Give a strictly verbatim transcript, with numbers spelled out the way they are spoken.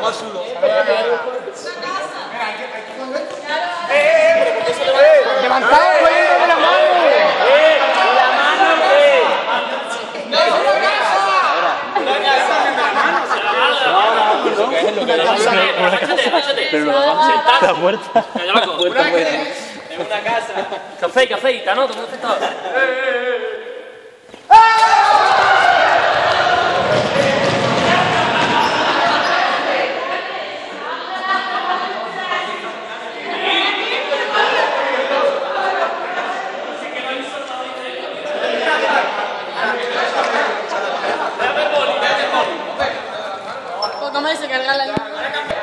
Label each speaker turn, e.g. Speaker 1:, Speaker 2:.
Speaker 1: más uno.
Speaker 2: ¡Levantado, poniendo de la mano!
Speaker 3: ¡La mano, güey!
Speaker 1: ¡No es una casa! ¡Una casa!
Speaker 3: ¿Qué es lo que le Agáchate, agáchate.
Speaker 4: Pero la puerta.
Speaker 3: La puerta es una casa. Café, café, ¿no? ¿Dónde está?
Speaker 5: ¿Cómo se carga la luz?